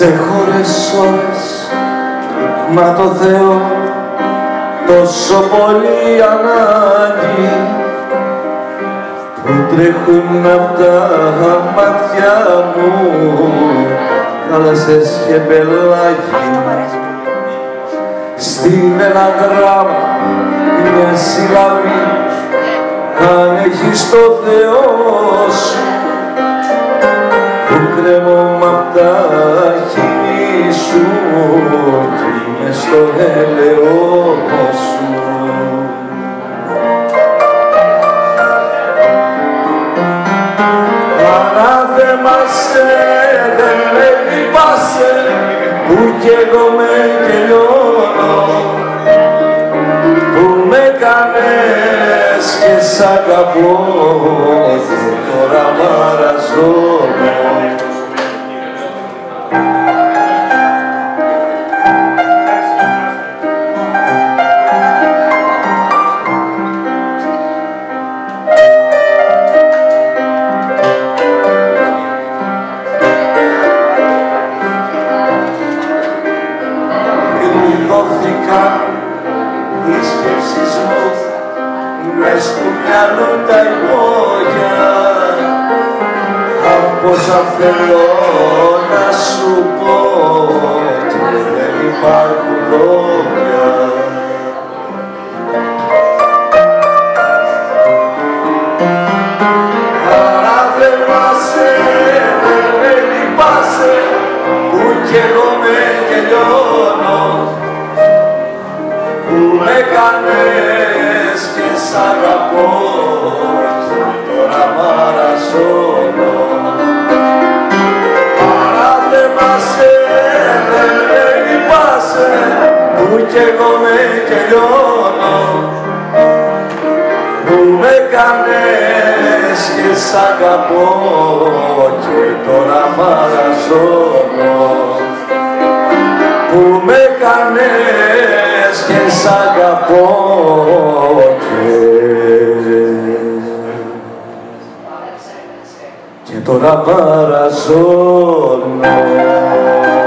Σε χώρες ώρες, μα το Θεό τόσο πολύ ανάγκη που τρέχουν απ' τα μάτια μου θάλασσες και πελάγι. Στην ένα γράμμα μια συλλαβή, αν έχεις το Θεό σου που κρέμομαι απ' τα χείλη σου κι είμαι στο έλεο σου. Ανάθεμασαι, δεν με λυπάσαι που κι εγώ με τελειώνω, που με κάνες και σ' αγαπώ και τώρα μαραζώνω. Οι σκέψεις μου μες του μυαλού τα υπόγεια, απ' όσα θέλω να σου πω και δεν υπάρχουν λόγια. Ανάθεμασαι, δεν με λυπάσαι που κι εγώ με τελειώνω, που με κάνες και σ' αγαπώ και τώρα μαραζώνω. Ανάθεμασαι, δεν με λυπάσαι που κι εγώ με τελειώνω, που με κάνες και σ' αγαπώ και τώρα μαραζώνω, που με κάνες και σ' αγαπώ και τώρα μαραζώνω.